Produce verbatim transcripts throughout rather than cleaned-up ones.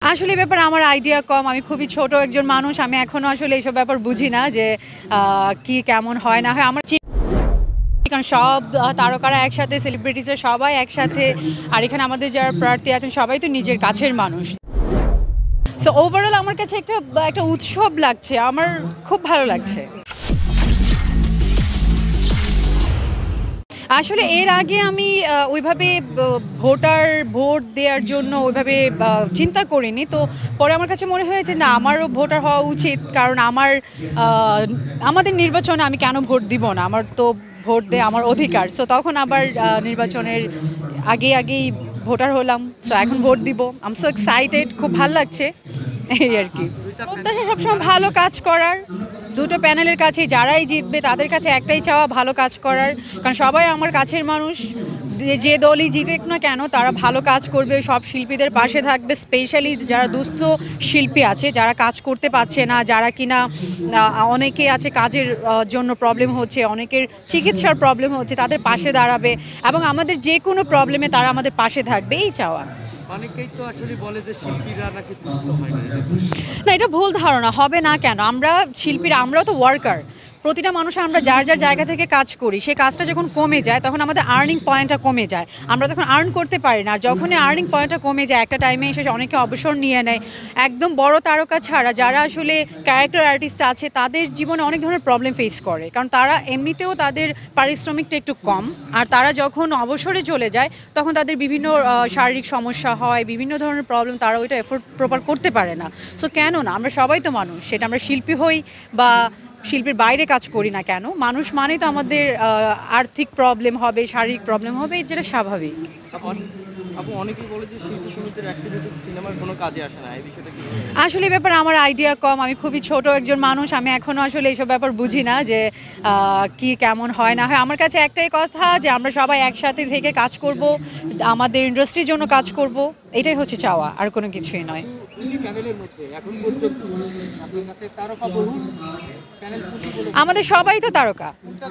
আসলে ব্যাপারে আমার আইডিয়া কম। আমি খুবই ছোট একজন মানুষ। আমি এখনো আসলে এইসব ব্যাপার বুঝি না যে আ কি কেমন হয় না হয়। আমার চি কারণ সব আ তারকারা একসাথে, সেলিব্রিটিজরা সবাই একসাথে। আর এখানে আমাদের যারা প্রার্থী আছেন সবাই তো নিজের কাছের মানুষ। সো ওভারঅল আমার কাছে একটা একটা উৎসব লাগছে। আমার খুব ভালো লাগছে। আসলে এর আগে আমি আ ওইভাবে ব ভোটার ভোট দেওয়ার জন্য ওইভাবে আ চিন্তা করিনি। তো পরে আমার কাছে মনে হয়েছে না আমারও ভোটার হওয়া উচিত। কারণ আমার আ আমাদের নির্বাচনে আমি কেন ভোট দিব না? আমার তো ভোট দেয়া আমার অধিকার। সো তখন আবার আ নির্বাচনের আগে, আগেই ভোটার হলাম। সো এখন ভোট দিব। আই এম সো এক্সাইটেড, খুব ভাল লাগছে এই আরকি। প্রত্যাশা সবসময় ভালো কাজ করার। দুটো প্যানেলের কাছে যারাই জিতবে তাদের কাছে একটাই চাওয়া ভালো কাজ করার। কারণ সবাই আমার কাছের মানুষ। যে যে দলই জিতুক না কেন তারা ভালো কাজ করবে, সব শিল্পীদের পাশে থাকবে। স্পেশালি যারা দুস্থ শিল্পী আছে, যারা কাজ করতে পারছে না, যারা কিনা আ অনেকে আছে কাজের আ জন্য প্রবলেম হচ্ছে, অনেকের চিকিৎসার প্রবলেম হচ্ছে, তাদের পাশে দাঁড়াবে এবং আমাদের যে কোনো প্রবলেমে তারা আমাদের পাশে থাকবে এই চাওয়া। অনেকেই তো আসলে বলে যে শিল্পীরা নাকি দুস্থ হয় না। না, এটা ভুল ধারণা। হবে না কেন? আমরা শিল্পীরা আমরাও তো ওয়ার্কার। প্রতিটা মানুষ আমরা যার, যার জায়গা থেকে কাজ করি। সেই কাজটা যখন কমে যায় তখন আমাদের আর্নিং পয়েন্টটা কমে যায়। আমরা তখন আর্ন করতে পারি না। আর যখনই আর্নিং পয়েন্টটা কমে যায় একটা টাইমে এসে অনেকে অবসর নিয়ে নেয়। একদম বড় তারকা ছাড়া যারা আসলে ক্যারেক্টার আর্টিস্ট আছে তাদের জীবনে অনেক ধরনের প্রবলেম ফেস করে। কারণ তারা এমনিতেও তাদের পারিশ্রমিকটা একটু কম। আর তারা যখন অবসরে চলে যায় তখন তাদের বিভিন্ন আ শারীরিক সমস্যা হয়, বিভিন্ন ধরনের প্রবলেম তারা ওইটা এফোর্ড প্রপার করতে পারে না। সো কেন না? আমরা সবাই তো মানুষ। সেটা আমরা শিল্পী হই বা শিল্পীর বাইরে কাজ করি না কেন? মানুষ মানেই তো আমাদের আ আর্থিক প্রবলেম হবে, শারীরিক প্রবলেম হবে, যেটা স্বাভাবিক। আপু অনেকেই বলে যে শিল্পী সমিতির অ্যাক্টিভিটি সিনেমার কোনো কাজে আসে না। এই বিষয়টা কি? আসলে এই ব্যাপারে আমার আইডিয়া কম। আমি খুবই ছোট একজন মানুষ। আমি এখনো আসলে এইসব ব্যাপার বুঝি না যে আ কি কেমন হয় না হয়। আমার কাছে একটাই কথা যে আমরা সবাই একসাথে থেকে কাজ করব। আমাদের ইন্ডাস্ট্রির জন্য কাজ করব। এটাই হচ্ছে চাওয়া, আর কোনো কিছুই নয়। দুটি প্যানেলের মধ্যে এখন পর্যন্ত আপনার কাছে তারকা বহুল প্যানেল কোনটি বলে আমাদের সবাই তো তারকা।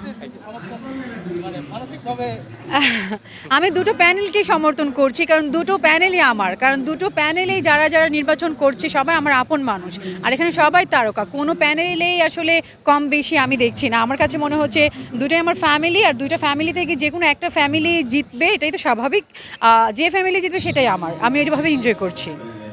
মানে মানসিকভাবে আমি দুটো প্যানেলকেই সমর্থন করছি কারণ দুটো প্যানেলই আমার। কারণ দুটো প্যানেলেই যারা, যারা নির্বাচন করছে সবাই আমার আপন মানুষ। আর এখানে সবাই তারকা। কোনো প্যানেলেই আসলে কম বেশি আমি দেখছি না। আমার কাছে মনে হচ্ছে দুটোই আমার ফ্যামিলি, আর দুইটা ফ্যামিলি থেকে যেকোনো একটা ফ্যামিলি জিতবে এটাই তো স্বাভাবিক। আ যে ফ্যামিলি জিতবে সেটাই আমার। আমি এইভাবে এনজয় করছি।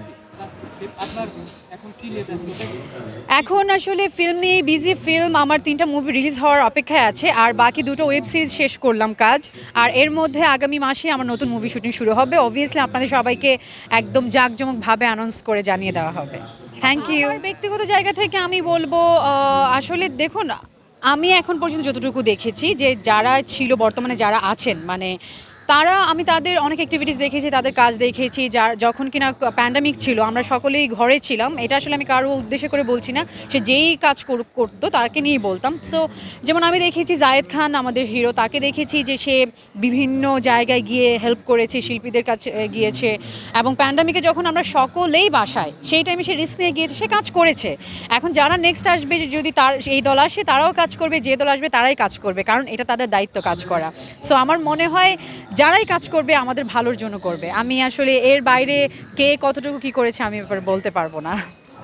আপনার এখন কি নিয়ে ব্যস্ত? এখন আসলে ফিল্ম নিয়ে বিজি। ফিল্ম আমার তিনটা মুভি রিলিজ হওয়ার অপেক্ষায় আছে, আর বাকি দুটো ওয়েব সিরিজ শেষ করলাম কাজ। আর এর মধ্যে আগামী মাসে আমার নতুন মুভি শুটিং শুরু হবে। অবভিয়াসলি আপনাদের সবাইকে একদম জাঁকজমকভাবে অ্যানাউন্স করে জানিয়ে দেওয়া হবে। Thank you. ব্যক্তিগত জায়গা থেকে আমি বলবো আ আসলে দেখুন, আমি এখন পর্যন্ত যতটুকু দেখেছি যে যারা ছিল বর্তমানে যারা আছেন মানে তারা আমি তাদের অনেক অ্যাক্টিভিটিস দেখেছি, তাদের কাজ দেখেছি। যার যখন কিনা প্যান্ডামিক ছিল আমরা সকলেই ঘরে ছিলাম। এটা আসলে আমি কারো উদ্দেশ্য করে বলছি না, সে যেই কাজ করতো তাকে নিয়েই বলতাম। সো যেমন আমি দেখেছি জায়েদ খান আমাদের হিরো, তাকে দেখেছি যে সে বিভিন্ন জায়গায় গিয়ে হেল্প করেছে, শিল্পীদের কাছে গিয়েছে। এবং প্যান্ডামিকে যখন আমরা সকলেই বাসায় সেই টাইমে সে রিস্ক নিয়ে গিয়েছে, সে কাজ করেছে। এখন যারা নেক্সট আসবে যদি তার এই দল আসে তারাও কাজ করবে, যে দল আসবে তারাই কাজ করবে, কারণ এটা তাদের দায়িত্ব কাজ করা। সো আমার মনে হয় যারাই কাজ করবে আমাদের ভালোর জন্য করবে। আমি আসলে এর বাইরে কে কতটুকু কি করেছে আমি ব্যাপারে বলতে পারবো না।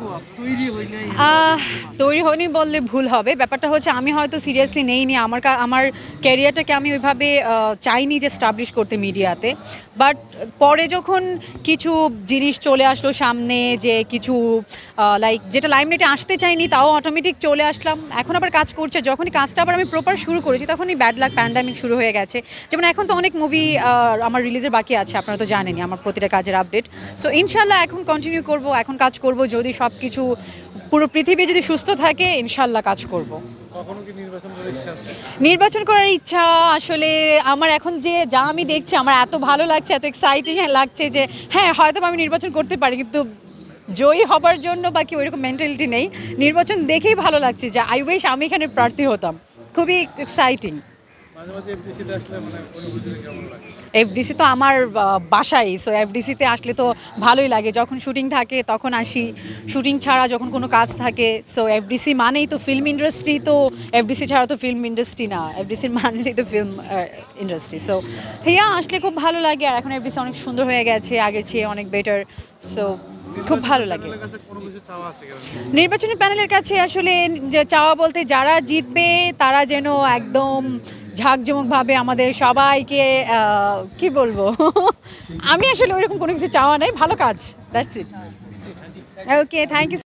তৈরি হয়নি বললে ভুল হবে। ব্যাপারটা হচ্ছে আমি হয়তো সিরিয়াসলি নেইনি। আমার আমার ক্যারিয়ারটাকে আমি ওইভাবে চাইনি যে স্টাবলিশ করতে মিডিয়াতে। বাট পরে যখন কিছু জিনিস চলে আসলো সামনে, যে কিছু লাইক যেটা লাইমলাইটে আসতে চাইনি তাও অটোমেটিক চলে আসলাম। এখন আবার কাজ করছে, যখনই কাজটা আবার আমি প্রপার শুরু করেছি তখনই ব্যাড লাক প্যান্ডামিক শুরু হয়ে গেছে। যেমন এখন তো অনেক মুভি আমার রিলিজের বাকি আছে, আপনারা তো জানেনই আমার প্রতিটা কাজের আপডেট। সো ইনশাল্লাহ এখন কন্টিনিউ করব, এখন কাজ করব। যদি সব কিছু পুরো পৃথিবী যদি সুস্থ থাকে ইনশাল্লাহ কাজ করব। নির্বাচন করার ইচ্ছা আসলে আমার এখন যে যা আমি দেখছি আমার এত ভালো লাগছে, এত এক্সাইটিং লাগছে যে হ্যাঁ হয়তো আমি নির্বাচন করতে পারি, কিন্তু জয়ী হবার জন্য বাকি ওইরকম মেন্টালিটি নেই। নির্বাচন দেখেই ভালো লাগছে যে আই উইশ আমি এখানে প্রার্থী হতাম। খুবই এক্সাইটিং। এফডিসি তো আমার বাসাই। সো এফডিসিতে আসলে তো ভালোই লাগে। যখন শুটিং থাকে তখন আসি, শুটিং ছাড়া যখন কোনো কাজ থাকে। সো এফডিসি মানেই তো ফিল্ম ইন্ডাস্ট্রি, তো এফডিসি ছাড়া তো ফিল্ম ইন্ডাস্ট্রি না, এফডিসির মানেই তো ফিল্ম ইন্ডাস্ট্রি। সো হ্যাঁ আসলে খুব ভালো লাগে। আর এখন এফডিসি অনেক সুন্দর হয়ে গেছে, আগের চেয়ে অনেক বেটার। সো খুব ভালো লাগে। প্যানেলের কাছে কোনো কিছু চাওয়া আছে কিনা? নির্বাচনী প্যানেলের কাছে আসলে যে চাওয়া বলতে যারা জিতবে তারা যেন একদম ঝাঁকজমকভাবে আমাদের সবাইকে আহ, কি বলবো আমি আসলে ওইরকম কোনো কিছু চাওয়া নাই, ভালো কাজ, that's it. Okay, thank you.